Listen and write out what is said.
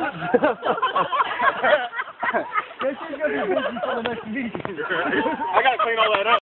This is going to be busy for the next meeting. I gotta clean all that up.